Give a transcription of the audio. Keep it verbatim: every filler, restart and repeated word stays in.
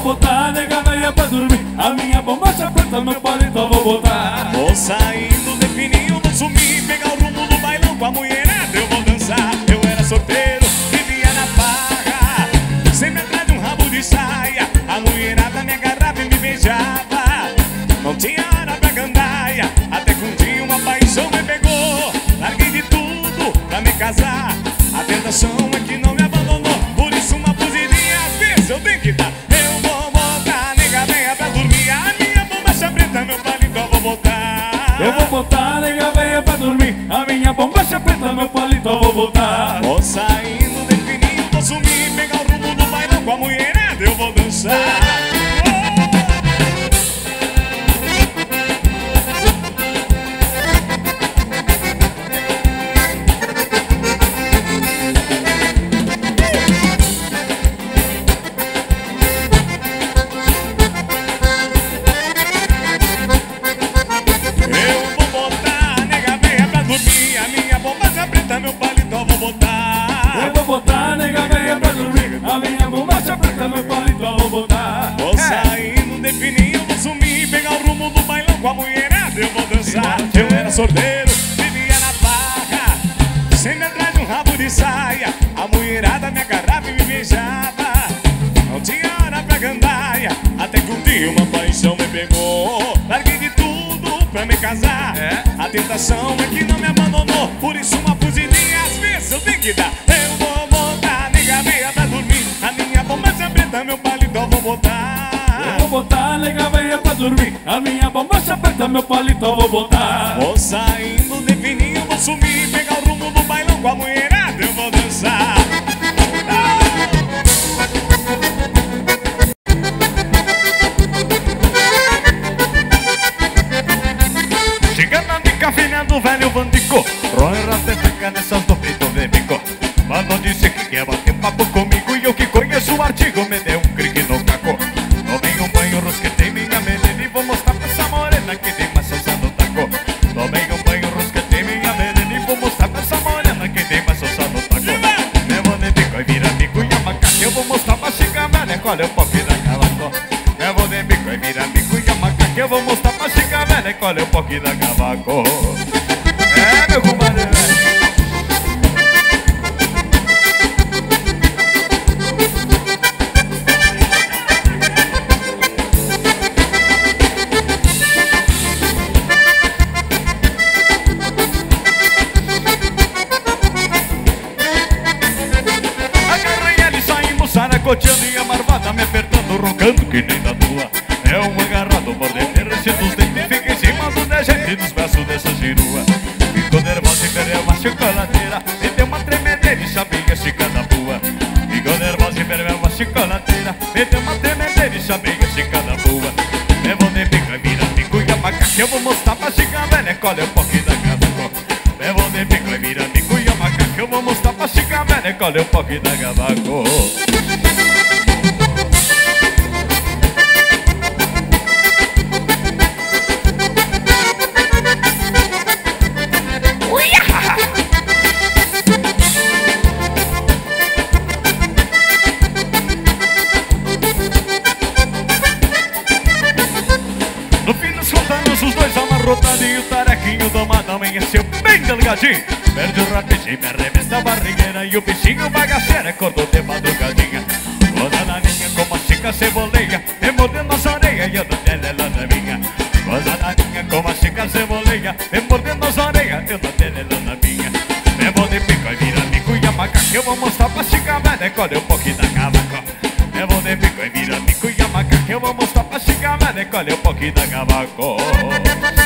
botar nega velha pra dormir. A minha bombacha preta, meu paletó vou botar. Vou saindo de fininho, vou sumir, pegar o rumo do bailão com a mulherada eu vou dançar. Eu era solteiro, vivia na farra, sempre atrás de um rabo de saia. A mulherada me agarrava e me beijava, não tinha hora pra gandaia. Até que um dia uma paixão me pegou, larguei de tudo pra me casar. A tentação é que não me abandonou, por isso uma fugidinha às vezes eu tenho que dar. Eu vou botar nega velha pra dormir, a minha bombacha preta, meu palito eu vou botar. Eu vou botar nega velha pra dormir, a minha bombacha preta, meu palito eu vou botar. Vou saindo de fininho, vou sumir, pegar o rumo do bailão com a mulherada eu vou dançar. Meu palito eu vou botar. Eu vou botar nega velha pra dormir, a minha bombacha preta, meu palito eu vou botar. Vou saindo de fininho, vou sumir, pegar o rumo do bailão com a mulherada eu vou dançar. Eu era sorteiro, vivia na barra, sempre atrás de um rabo de saia. A mulherada me agarrava e me beijava, não tinha hora pra gandaia. Até que um dia uma paixão me pegou, larguei de tudo pra me casar. É? A tentação é que não me abandonou, por isso uma fugidinha às vezes eu tenho que dar. Eu vou botar nega velha pra dormir, a minha bombacha preta, meu palito eu vou botar. Eu vou botar nega velha pra dormir, a minha bombacha preta, meu palito eu vou botar. Vou saindo de fininho, vou sumir, pegar o rumo do bailão com a mulherada eu vou dançar. Cafinando velho bandico, roera teteca nessas do peito de bico. Mano disse que quer bater papo comigo e eu que conheço o artigo me deu um crique no caco. Tomei um banho, rosquetei minha melena e vou mostrar pra essa morena que tem mais salsa no taco. Tomei um banho, rosquetei minha melena e vou mostrar pra essa morena que tem mais salsa no taco. Eu vou de bico e vira bico e a macaca, eu vou mostrar pra chica velha qual é o pop da cavaco. Eu vou de bico e vira bico e a macaca, eu vou mostrar pra chica velha qual é o pop da cavaco. É, meu compadre, agarrei ele e saímos saracoteando e a marvada me apertando, roncando que nem da tua. É um agarrado por dentro, recito os dentes, fica em cima do degente nos braços dessa girua. Ficou nervosa e perdeu uma chocolateira, me deu uma tremedeira e chamei a chica da rua. Ficou nervosa e perdeu uma chocolateira, me deu uma tremedeira e chamei a chica da rua. Eu vou de bico e vira bico e a macaca, eu vou mostrar pra chica velha qual é o poque da cavaco. Eu vou de bico e vira bico e a macaca, eu vou mostrar pra chica velha qual é o poque da cavaco. No fim das contas, os dois amarrotadinhos, tarequinho domado amanheceu bem delgadinho. Perde o rapidinho, me arremessa a barrigueira e o bichinho bagaceiro acordou de madrugadinha. Toda na linha como a chica ceboleia, me mordendo as orelhas e eu não tenho ela na minha. Toda na linha como a chica ceboleia, me mordendo as orelhas, eu não tenho ela na minha. Me vou de pico e vira bico e a macaca, eu vou mostrar pra chica velha qual é o pouquinho da cavaco. Eu vou de bico e vira bico e a macaca, eu vou mostrar pra chica velha qual é o pouquinho da cavaco.